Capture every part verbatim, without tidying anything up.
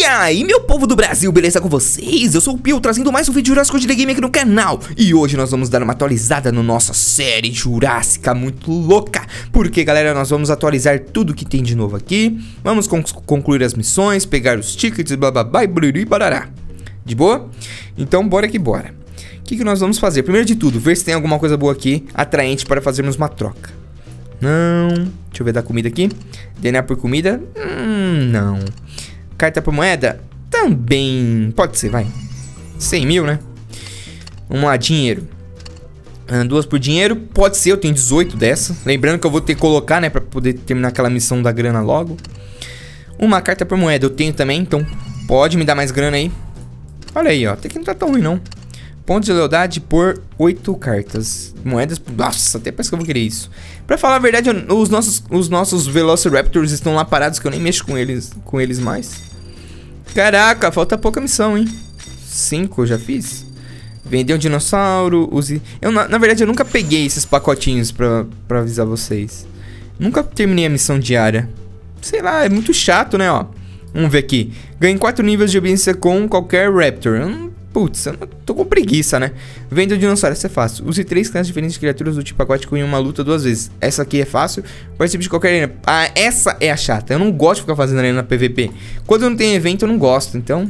E aí, meu povo do Brasil, beleza com vocês? Eu sou o Pio, trazendo mais um vídeo Jurássico de Game aqui no canal. E hoje nós vamos dar uma atualizada na nossa série Jurássica muito louca. Porque, galera, nós vamos atualizar tudo que tem de novo aqui. Vamos con concluir as missões, pegar os tickets, blá blá blá, e barará. De boa? Então, bora que bora. O que, que nós vamos fazer? Primeiro de tudo, ver se tem alguma coisa boa aqui, atraente para fazermos uma troca. Não. Deixa eu ver da comida aqui. D N A por comida? Hum, não. Carta por moeda? Também. Pode ser, vai. cem mil, né? Vamos lá, dinheiro. Ah, duas por dinheiro. Pode ser, eu tenho dezoito dessa. Lembrando que eu vou ter que colocar, né? Pra poder terminar aquela missão da grana logo. Uma carta por moeda eu tenho também, então pode me dar mais grana aí. Olha aí, ó. Até que não tá tão ruim, não. Pontos de lealdade por oito cartas. Moedas. Nossa, até parece que eu vou querer isso. Pra falar a verdade, os nossos, os nossos Velociraptors estão lá parados, que eu nem mexo com eles, com eles mais. Caraca, falta pouca missão, hein? Cinco eu já fiz. Vender um dinossauro. Use... Eu, na, na verdade, eu nunca peguei esses pacotinhos pra, pra avisar vocês. Nunca terminei a missão diária. Sei lá, é muito chato, né, ó. Vamos ver aqui. Ganhe quatro níveis de obediência com qualquer Raptor. Eu não... Putz, eu não tô com preguiça, né? Venda um dinossauro, essa é fácil. Use três classes diferentes de criaturas do tipo aquático em uma luta duas vezes. Essa aqui é fácil. Participe de qualquer arena. Ah, essa é a chata. Eu não gosto de ficar fazendo arena P V P. Quando não tem evento, eu não gosto. Então,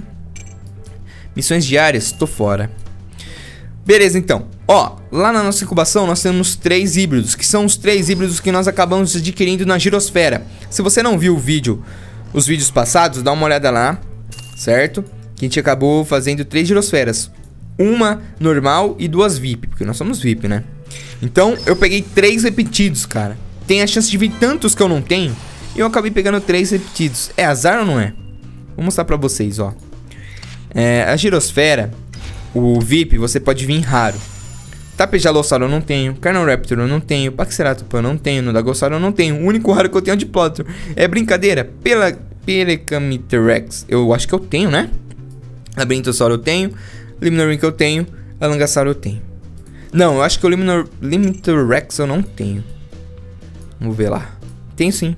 missões diárias, tô fora. Beleza, então. Ó, lá na nossa incubação nós temos três híbridos, que são os três híbridos que nós acabamos adquirindo na girosfera. Se você não viu o vídeo, os vídeos passados, dá uma olhada lá, certo? Que a gente acabou fazendo três girosferas. Uma normal e duas V I P. Porque nós somos V I P, né? Então, eu peguei três repetidos, cara. Tem a chance de vir tantos que eu não tenho. E eu acabei pegando três repetidos. É azar ou não é? Vou mostrar pra vocês, ó. É, a girosfera, o V I P, você pode vir raro. Tapejalossauro eu não tenho. Carnoraptor eu não tenho. Paxeratopan eu não tenho. Nodagossauro eu não tenho. O único raro que eu tenho é o Diplodocus. É brincadeira. Pela Pelecamiterex eu acho que eu tenho, né? Labirintossauro eu tenho, Limnorinc eu tenho, Alangassauro eu tenho. Não, eu acho que o Limnor... Limnorex eu não tenho. Vamos ver lá. Tenho sim.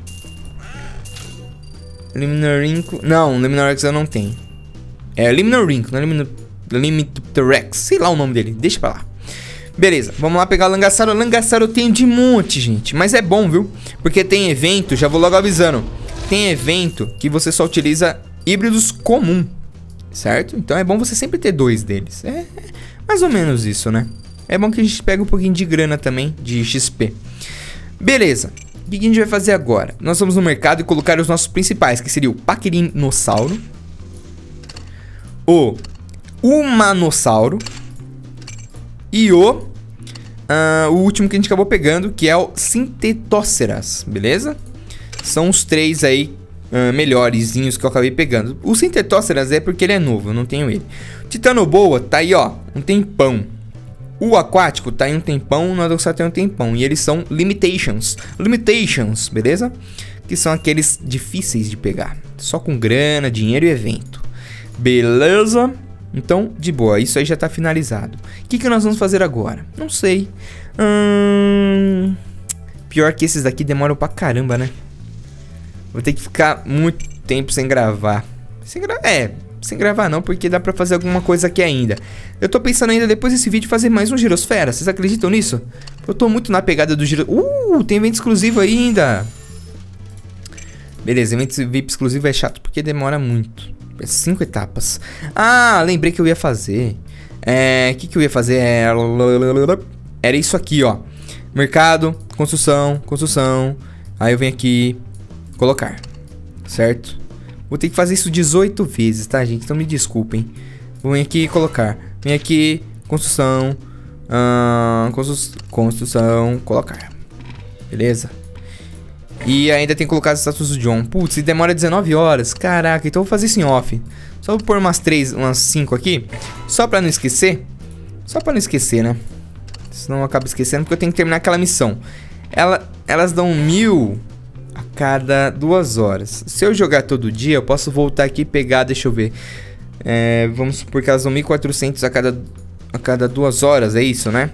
Limnorinc... Não, Limnorex eu não tenho. É Limnorinc, não é Limno... Limnorex. Sei lá o nome dele, deixa pra lá. Beleza, vamos lá pegar o Alangassauro. Alangassauro eu tenho de monte, gente. Mas é bom, viu? Porque tem evento, já vou logo avisando. Tem evento que você só utiliza híbridos comum. Certo? Então é bom você sempre ter dois deles. É mais ou menos isso, né? É bom que a gente pega um pouquinho de grana também, de X P. Beleza. O que a gente vai fazer agora? Nós vamos no mercado e colocar os nossos principais, que seria o Paquirinossauro, o Humanossauro e o, uh, o último que a gente acabou pegando, que é o Sintetóceras, beleza? São os três aí Uh, melhorzinhos que eu acabei pegando. O Sintetóceras é porque ele é novo, eu não tenho ele. O Titanoboa tá aí, ó, um tempão. O aquático tá aí um tempão, o Nodossauro tem um tempão. E eles são limitations. Limitations, beleza? Que são aqueles difíceis de pegar. Só com grana, dinheiro e evento. Beleza? Então, de boa, isso aí já tá finalizado. O que, que nós vamos fazer agora? Não sei. Hum... Pior que esses daqui demoram pra caramba, né? Vou ter que ficar muito tempo sem gravar. Sem gra... É, sem gravar não, porque dá pra fazer alguma coisa aqui ainda. Eu tô pensando ainda depois desse vídeo fazer mais um Girosfera. Vocês acreditam nisso? Eu tô muito na pegada do Giro... Uh, tem evento exclusivo ainda. Beleza, evento V I P exclusivo é chato porque demora muito. É cinco etapas. Ah, lembrei que eu ia fazer. É, o que que eu ia fazer? É... Era isso aqui, ó. Mercado, construção, construção. Aí eu venho aqui... Colocar, certo? Vou ter que fazer isso dezoito vezes, tá, gente? Então me desculpem. Vou vir aqui e colocar. Vem aqui, construção, uh, constru construção, colocar. Beleza? E ainda tem que colocar as estátuas do John. Putz, e demora dezenove horas. Caraca, então eu vou fazer isso em off. Só vou pôr umas três, umas cinco aqui. Só pra não esquecer. Só pra não esquecer, né? Senão eu acabo esquecendo porque eu tenho que terminar aquela missão. Ela, elas dão mil... a cada duas horas. Se eu jogar todo dia, eu posso voltar aqui e pegar, deixa eu ver. É, vamos supor que elas dão mil e quatrocentos a cada, a cada duas horas, é isso, né?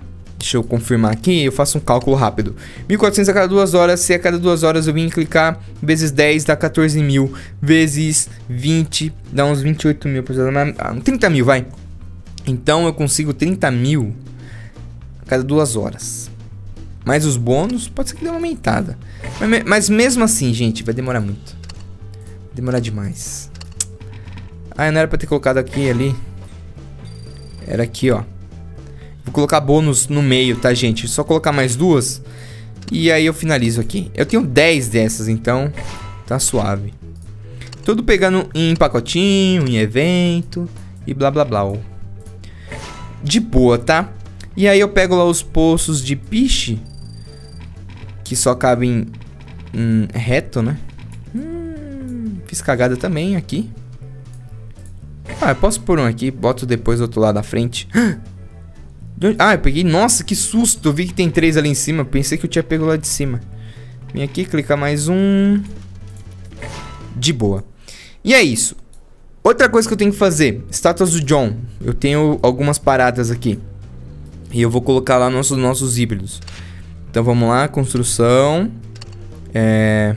Deixa eu confirmar aqui, eu faço um cálculo rápido. mil e quatrocentos a cada duas horas, se a cada duas horas eu vim clicar, vezes dez dá quatorze mil, vezes vinte dá uns vinte e oito mil, trinta mil, vai. Então eu consigo trinta mil a cada duas horas. Mais os bônus, pode ser que dê uma aumentada. Mas, mas mesmo assim, gente, vai demorar muito. Vai demorar demais. Ah, não era pra ter colocado aqui e ali. Era aqui, ó. Vou colocar bônus no meio, tá, gente? Só colocar mais duas. E aí eu finalizo aqui. Eu tenho dez dessas, então tá suave. Tudo pegando em pacotinho, em evento e blá blá blá. De boa, tá? E aí eu pego lá os poços de piche, que só cabem hum, reto, né? Hum, fiz cagada também aqui. Ah, eu posso pôr um aqui, boto depois do outro lado da frente. Ah, eu peguei... Nossa, que susto! Eu vi que tem três ali em cima. Pensei que eu tinha pego lá de cima. Vem aqui, clicar mais um. De boa. E é isso. Outra coisa que eu tenho que fazer. Estátuas do John. Eu tenho algumas paradas aqui. E eu vou colocar lá nossos, nossos híbridos. Então vamos lá. Construção. É...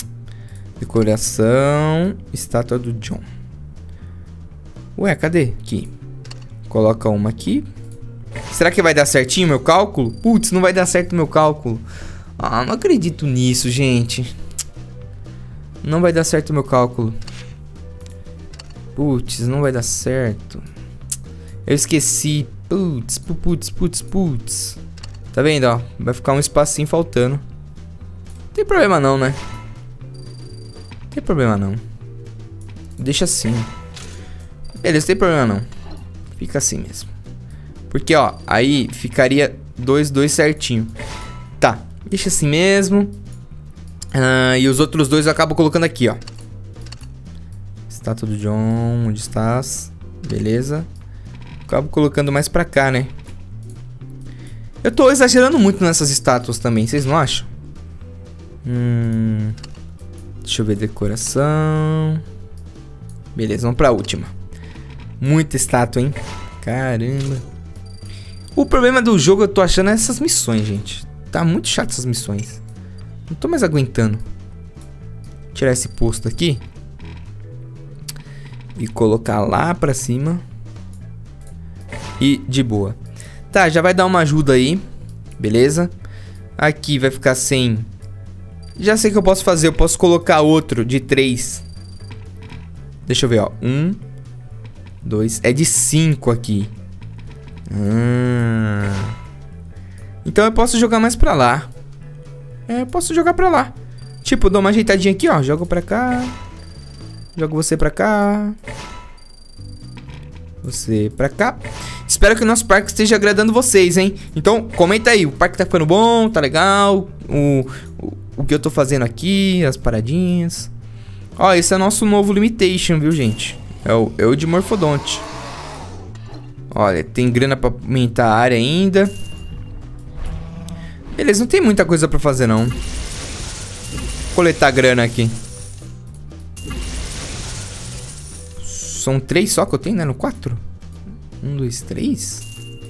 Decoração. Estátua do John. Ué, cadê? Aqui. Coloca uma aqui. Será que vai dar certinho o meu cálculo? Putz, não vai dar certo o meu cálculo. Ah, não acredito nisso, gente. Não vai dar certo o meu cálculo. Putz, não vai dar certo. Eu esqueci. Putz, putz, putz, putz. Tá vendo, ó? Vai ficar um espacinho faltando. Não tem problema não, né? Não tem problema não. Deixa assim. Beleza, não tem problema não. Fica assim mesmo. Porque, ó, aí ficaria dois, dois certinho. Tá, deixa assim mesmo. Ah, e os outros dois eu acabo colocando aqui, ó. Estátua do John, onde estás? Beleza. Acabo colocando mais pra cá, né? Eu tô exagerando muito nessas estátuas também, vocês não acham? Hum... Deixa eu ver, decoração. Beleza, vamos pra última. Muita estátua, hein? Caramba. O problema do jogo eu tô achando é essas missões, gente. Tá muito chato essas missões. Não tô mais aguentando. Tirar esse posto aqui. E colocar lá pra cima. E de boa. Tá, já vai dar uma ajuda aí. Beleza. Aqui vai ficar sem. Já sei o que eu posso fazer. Eu posso colocar outro de três. Deixa eu ver, ó. Um. Dois. É de cinco aqui. Hum. Então eu posso jogar mais pra lá. É, eu posso jogar pra lá. Tipo, dou uma ajeitadinha aqui, ó. Jogo pra cá. Jogo você pra cá. Você pra cá. Espero que o nosso parque esteja agradando vocês, hein? Então, comenta aí. O parque tá ficando bom? Tá legal? O, o, o que eu tô fazendo aqui? As paradinhas. Ó, esse é nosso novo Limitation, viu, gente? É o, é o de Morfodonte. Olha, tem grana pra aumentar a área ainda. Beleza, não tem muita coisa pra fazer, não. Vou coletar grana aqui. São três só que eu tenho, né? No quatro? Um, dois, três.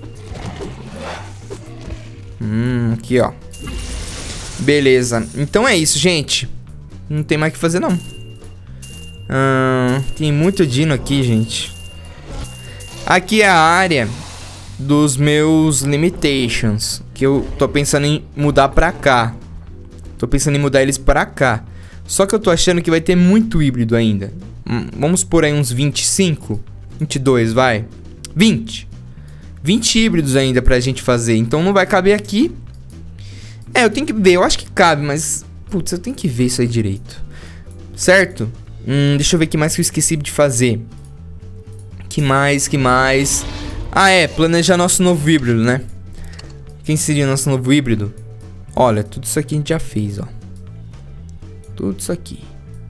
Hum, aqui, ó. Beleza. Então é isso, gente. Não tem mais o que fazer, não. Hum, tem muito dino aqui, gente. Aqui é a área dos meus limitations, que eu tô pensando em mudar pra cá. Tô pensando em mudar eles pra cá. Só que eu tô achando que vai ter muito híbrido ainda. Hum, vamos por aí uns vinte e cinco, vinte e dois, vai. vinte. vinte híbridos ainda pra gente fazer. Então não vai caber aqui. É, eu tenho que ver. Eu acho que cabe, mas... Putz, eu tenho que ver isso aí direito. Certo? Hum, deixa eu ver o que mais que eu esqueci de fazer. Que mais, que mais? Ah, é, planejar nosso novo híbrido, né? Quem seria nosso novo híbrido? Olha, tudo isso aqui a gente já fez, ó. Tudo isso aqui.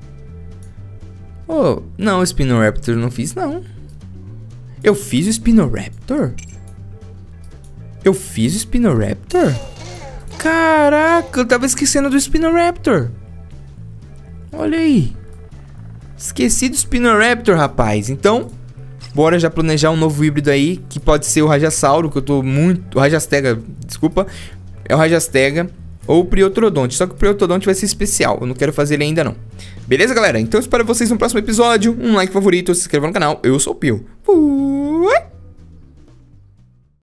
Oh, não, o Spinoraptor eu não fiz, não. Eu fiz o Spinoraptor? Eu fiz o Spinoraptor? Caraca, eu tava esquecendo do Spinoraptor. Olha aí. Esqueci do Spinoraptor, rapaz. Então... bora já planejar um novo híbrido aí, que pode ser o Rajasauro, que eu tô muito... O Rajastega, desculpa. É o Rajastega ou o Priotrodonte, só que o Priotrodonte vai ser especial, eu não quero fazer ele ainda não. Beleza, galera? Então eu espero vocês no próximo episódio, um like favorito, se inscreva no canal, eu sou o Pio.